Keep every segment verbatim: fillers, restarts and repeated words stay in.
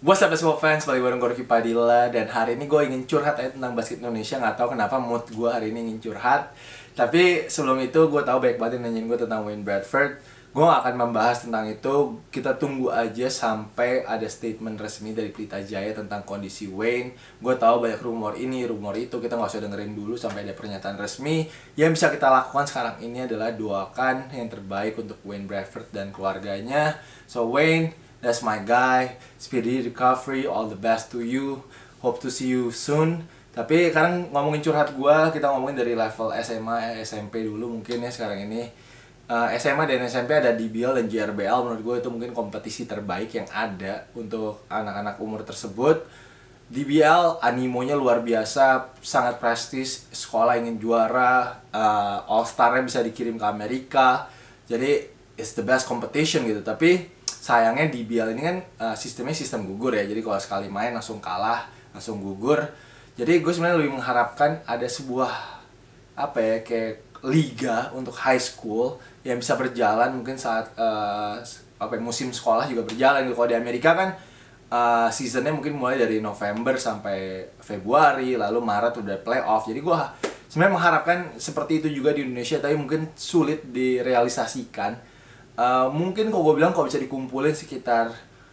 What's up basketball fans, balik bareng gue Rifki Padilla. Dan hari ini gue ingin curhat aja tentang basket Indonesia. Gak tahu kenapa mood gue hari ini ingin curhat. Tapi sebelum itu gue tahu banyak banget yang nanyain gue tentang Wayne Bradford. Gue gak akan membahas tentang itu. Kita tunggu aja sampai ada statement resmi dari Pelita Jaya tentang kondisi Wayne. Gue tahu banyak rumor ini, rumor itu. Kita gak usah dengerin dulu sampai ada pernyataan resmi. Yang bisa kita lakukan sekarang ini adalah doakan yang terbaik untuk Wayne Bradford dan keluarganya. So Wayne, that's my guy. Speedy recovery, all the best to you. Hope to see you soon. Tapi sekarang ngomongin curhat gue, kita ngomongin dari level S M A, S M P dulu mungkin ya sekarang ini. uh, S M A dan S M P ada D B L dan J R B L. Menurut gue itu mungkin kompetisi terbaik yang ada untuk anak-anak umur tersebut. D B L animonya luar biasa, sangat prestis, sekolah ingin juara, uh, All Star-nya bisa dikirim ke Amerika. Jadi it's the best competition gitu. Tapi sayangnya D B L ini kan uh, sistemnya sistem gugur ya. Jadi kalau sekali main langsung kalah, langsung gugur. Jadi gue sebenarnya lebih mengharapkan ada sebuah apa ya kayak liga untuk high school yang bisa berjalan mungkin saat uh, apa ya, musim sekolah juga berjalan. Kalau di Amerika kan uh, seasonnya mungkin mulai dari November sampai Februari, lalu Maret udah playoff. Jadi gue sebenarnya mengharapkan seperti itu juga di Indonesia, tapi mungkin sulit direalisasikan. Uh, mungkin kalau gue bilang kalau bisa dikumpulin sekitar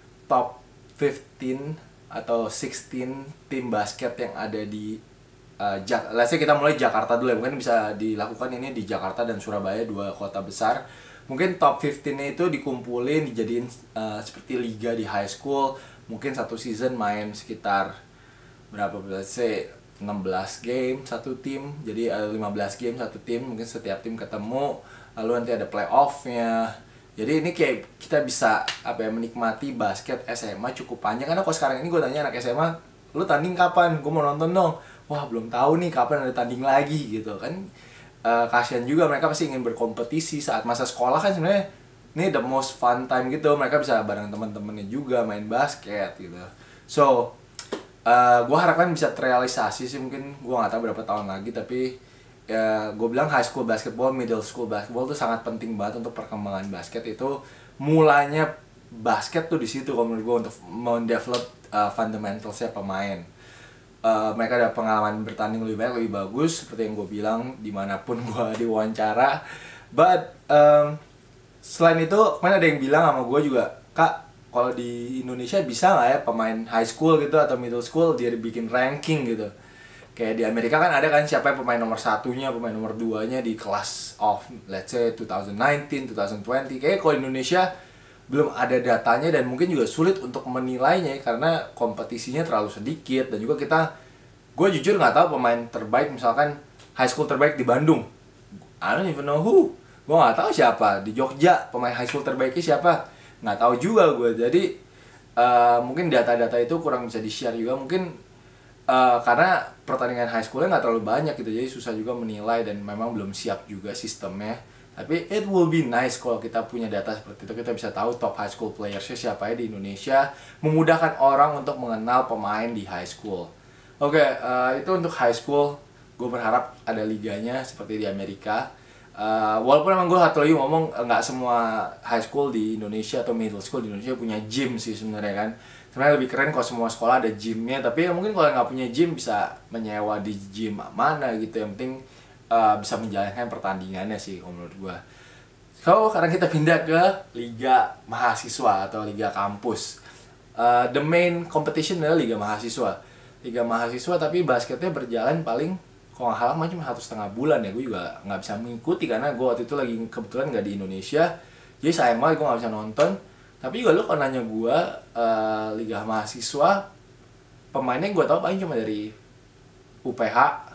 top fifteen atau sixteen tim basket yang ada di uh, Jak let's say kita mulai Jakarta dulu ya, mungkin bisa dilakukan ini di Jakarta dan Surabaya, dua kota besar. Mungkin top fifteen-nya itu dikumpulin, dijadiin uh, seperti liga di high school. Mungkin satu season main sekitar berapa, let's say enam belas game satu tim, jadi ada lima belas game satu tim, mungkin setiap tim ketemu, lalu nanti ada playoff-nya. Jadi ini kayak kita bisa apa ya, menikmati basket S M A cukup panjang. Karena kalau sekarang ini gue tanya anak S M A, lu tanding kapan? Gue mau nonton dong. Wah belum tahu nih kapan ada tanding lagi gitu kan. Uh, kasian juga, mereka pasti ingin berkompetisi saat masa sekolah kan. Sebenarnya ini the most fun time gitu. Mereka bisa bareng teman-temannya juga main basket gitu. So uh, gue harapkan bisa terrealisasi sih. Mungkin gue nggak tahu berapa tahun lagi, tapi ya gue bilang high school basketball, middle school basketball tuh sangat penting banget untuk perkembangan basket. Itu mulanya basket tuh di situ kalau menurut gue, untuk mendevelop uh, fundamentalsnya pemain. Uh, mereka ada pengalaman bertanding lebih baik, lebih bagus seperti yang gue bilang dimanapun gue diwawancara. But um, selain itu kemarin ada yang bilang sama gue juga, Kak, kalau di Indonesia bisa nggak ya pemain high school gitu atau middle school dia bikin ranking gitu. Kayak di Amerika kan ada kan siapa pemain nomor satunya, pemain nomor duanya di kelas of let's say twenty nineteen, twenty twenty. Kayak kalau di Indonesia belum ada datanya dan mungkin juga sulit untuk menilainya karena kompetisinya terlalu sedikit. Dan juga kita, gue jujur nggak tahu pemain terbaik misalkan high school terbaik di Bandung. I don't even know who. Gue nggak tahu siapa di Jogja pemain high school terbaiknya siapa. Nggak tahu juga gue. Jadi uh, mungkin data-data itu kurang bisa di-share juga. Mungkin Uh, karena pertandingan high schoolnya nggak terlalu banyak gitu, jadi susah juga menilai dan memang belum siap juga sistemnya. Tapi it will be nice kalau kita punya data seperti itu, kita bisa tahu top high school playersnya siapa ya di Indonesia, memudahkan orang untuk mengenal pemain di high school. Oke, okay, uh, itu untuk high school. Gue berharap ada liganya seperti di Amerika. Uh, walaupun emang gue satu lagi ngomong nggak semua high school di Indonesia atau middle school di Indonesia punya gym sih sebenarnya kan. Sebenarnya lebih keren kalau semua sekolah ada gymnya, tapi ya mungkin kalau nggak punya gym bisa menyewa di gym mana gitu. Yang penting uh, bisa menjalankan pertandingannya sih menurut gue. So sekarang kita pindah ke liga mahasiswa atau liga kampus. Uh, the main competition adalah liga mahasiswa. Liga mahasiswa tapi basketnya berjalan paling kalau nggak salah cuma satu setengah bulan ya. Gue juga nggak bisa mengikuti karena gue waktu itu lagi kebetulan nggak di Indonesia. Jadi sayang banget gue nggak bisa nonton. Tapi juga lu kalau nanya gue, uh, liga mahasiswa pemainnya gue tau paling cuma dari U P H,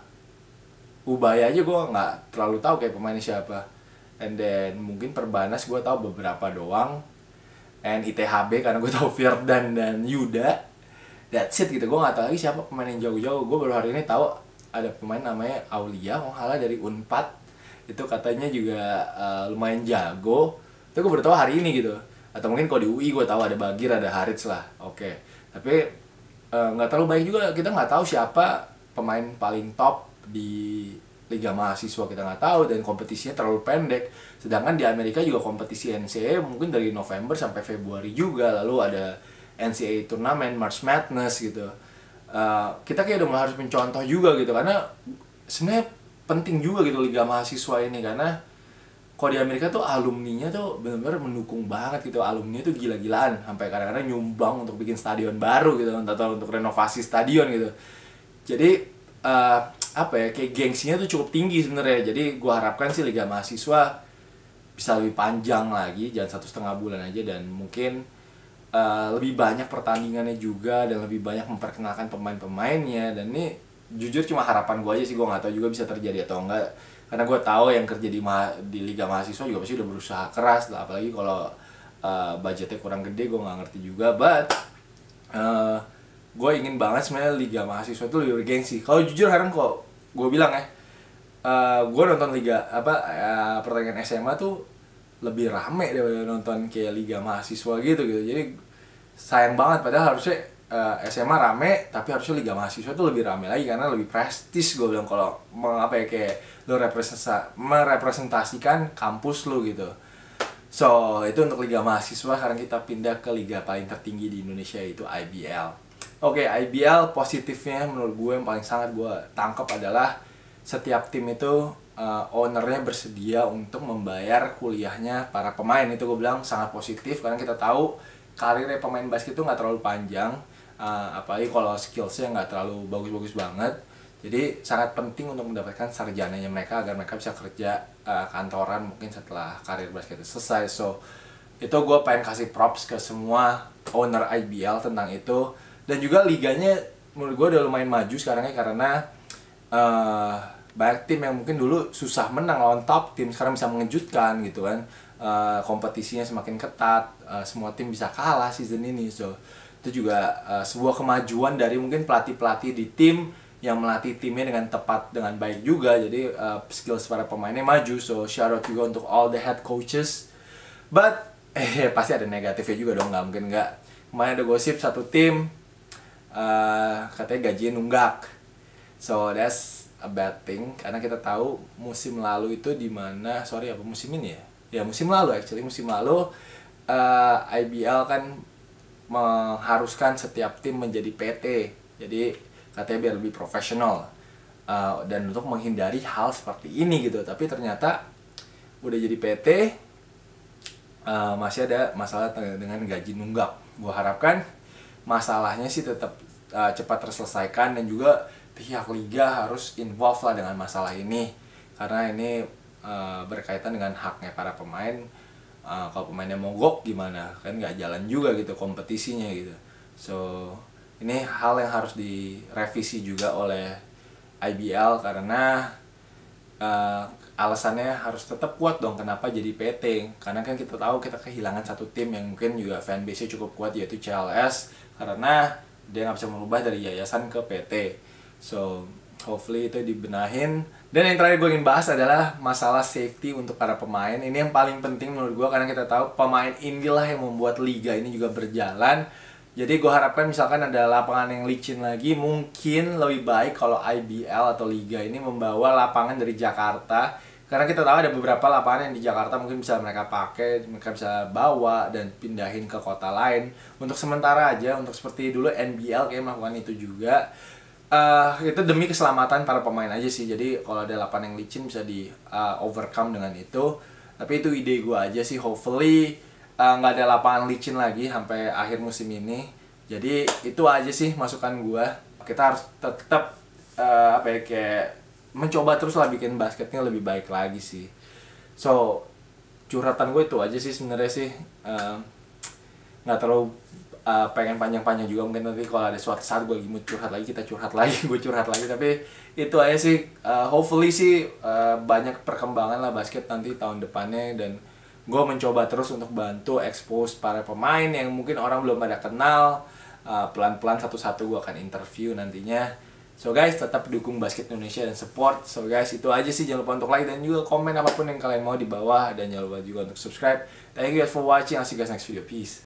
Ubaya aja gue nggak terlalu tahu kayak pemainnya siapa. And then mungkin Perbanas gue tahu beberapa doang. And I T H B karena gue tahu Firdan dan Yuda. That's it gitu, gue nggak tahu lagi siapa pemain yang jauh-jauh. Gue baru hari ini tahu ada pemain namanya Aulia, kalau kalah dari Unpad. Itu katanya juga uh, lumayan jago. Itu gue baru tahu hari ini gitu. Atau mungkin kalau di U I gue tahu ada Bagir, ada Harits lah, oke. Okay. Tapi nggak uh, terlalu baik juga, kita nggak tahu siapa pemain paling top di liga mahasiswa, kita nggak tahu, dan kompetisinya terlalu pendek. Sedangkan di Amerika juga kompetisi N C A A mungkin dari November sampai Februari juga, lalu ada N C A A turnamen, March Madness gitu. Uh, kita kayak udah mulai harus mencontoh juga gitu, karena sebenarnya penting juga gitu liga mahasiswa ini, karena kalau di Amerika tuh alumninya tuh benar-benar mendukung banget gitu, alumni tuh gila-gilaan sampai kadang-kadang nyumbang untuk bikin stadion baru gitu, atau untuk renovasi stadion gitu. Jadi uh, apa ya, kayak gengsinya tuh cukup tinggi sebenarnya. Jadi gua harapkan sih liga mahasiswa bisa lebih panjang lagi, jangan satu setengah bulan aja, dan mungkin uh, lebih banyak pertandingannya juga, dan lebih banyak memperkenalkan pemain-pemainnya. Dan ini jujur cuma harapan gue aja sih, gue nggak tahu juga bisa terjadi atau enggak, karena gue tahu yang kerja di ma di liga mahasiswa juga pasti udah berusaha keras lah, apalagi kalau uh, budgetnya kurang gede. Gue nggak ngerti juga, but uh, gue ingin banget sebenarnya liga mahasiswa itu lebih bergengsi. Kalau jujur sekarang kok gue bilang ya, Uh, gue nonton liga apa uh, pertandingan S M A tuh lebih rame daripada nonton kayak liga mahasiswa gitu gitu. Jadi sayang banget, padahal harusnya uh, S M A rame, tapi harusnya liga mahasiswa tuh lebih rame lagi karena lebih prestis. Gue bilang kalau apa ya, kayak lo representasi merepresentasikan kampus lo gitu. So itu untuk liga mahasiswa. Sekarang kita pindah ke liga paling tertinggi di Indonesia, yaitu I B L. Oke, okay, I B L positifnya menurut gue yang paling sangat gue tangkap adalah setiap tim itu uh, ownernya bersedia untuk membayar kuliahnya para pemain. Itu gue bilang sangat positif, karena kita tahu karirnya pemain basket itu nggak terlalu panjang, uh, apalagi kalau skillsnya nggak terlalu bagus-bagus banget. Jadi sangat penting untuk mendapatkan sarjananya mereka agar mereka bisa kerja uh, kantoran mungkin setelah karir basket itu selesai. So itu gue pengen kasih props ke semua owner I B L tentang itu. Dan juga liganya menurut gue udah lumayan maju sekarang ya, karena uh, banyak tim yang mungkin dulu susah menang lawan top tim, sekarang bisa mengejutkan gitu kan. Uh, kompetisinya semakin ketat, uh, semua tim bisa kalah season ini. So itu juga uh, sebuah kemajuan dari mungkin pelatih-pelatih di tim yang melatih timnya dengan tepat, dengan baik juga. Jadi uh, skills para pemainnya maju. So shout out juga untuk all the head coaches. But eh pasti ada negatifnya juga dong, nggak mungkin nggak. Kemarin ada gosip satu tim uh, katanya gajinya nunggak. So that's a bad thing, karena kita tahu musim lalu itu di mana, sorry apa musim ini ya? Ya musim lalu actually, musim lalu uh, I B L kan mengharuskan setiap tim menjadi P T. Jadi katanya biar lebih profesional, uh, dan untuk menghindari hal seperti ini gitu. Tapi ternyata udah jadi P T, uh, masih ada masalah dengan gaji nunggak. Gua harapkan masalahnya sih tetap uh, cepat terselesaikan, dan juga pihak liga harus involve lah dengan masalah ini, karena ini uh, berkaitan dengan haknya para pemain. Uh, kalau pemainnya mogok gimana, kan nggak jalan juga gitu kompetisinya gitu. So ini hal yang harus direvisi juga oleh I B L, karena uh, alasannya harus tetap kuat dong kenapa jadi P T. Karena kan kita tahu kita kehilangan satu tim yang mungkin juga fanbase-nya cukup kuat, yaitu C L S, karena dia nggak bisa merubah dari yayasan ke P T. So hopefully itu dibenahin. Dan yang terakhir gue ingin bahas adalah masalah safety untuk para pemain. Ini yang paling penting menurut gue, karena kita tahu pemain inilah yang membuat liga ini juga berjalan. Jadi gue harapkan misalkan ada lapangan yang licin lagi, mungkin lebih baik kalau I B L atau liga ini membawa lapangan dari Jakarta. Karena kita tahu ada beberapa lapangan yang di Jakarta mungkin bisa mereka pakai, mereka bisa bawa dan pindahin ke kota lain. Untuk sementara aja, untuk seperti dulu N B L kayak melakukan itu juga. Uh, itu demi keselamatan para pemain aja sih. Jadi kalau ada lapangan yang licin bisa di uh, overcome dengan itu. Tapi itu ide gue aja sih. Hopefully nggak uh, ada lapangan licin lagi sampai akhir musim ini. Jadi itu aja sih masukan gue. Kita harus tetap uh, apa ya, kayak mencoba terus lah bikin basketnya lebih baik lagi sih. So curhatan gue itu aja sih sebenarnya sih. Uh, nggak terlalu Uh, pengen panjang-panjang juga, mungkin nanti kalau ada suatu saat gue lagi mau curhat lagi, kita curhat lagi, gue curhat lagi. Tapi itu aja sih, uh, hopefully sih uh, banyak perkembangan lah basket nanti tahun depannya. Dan gue mencoba terus untuk bantu expose para pemain yang mungkin orang belum pada kenal. uh, Pelan-pelan satu-satu gue akan interview nantinya. So guys, tetap dukung basket Indonesia dan support. So guys, itu aja sih. Jangan lupa untuk like dan juga komen apapun yang kalian mau di bawah. Dan jangan lupa juga untuk subscribe. Thank you guys for watching. I'll see you guys next video. Peace.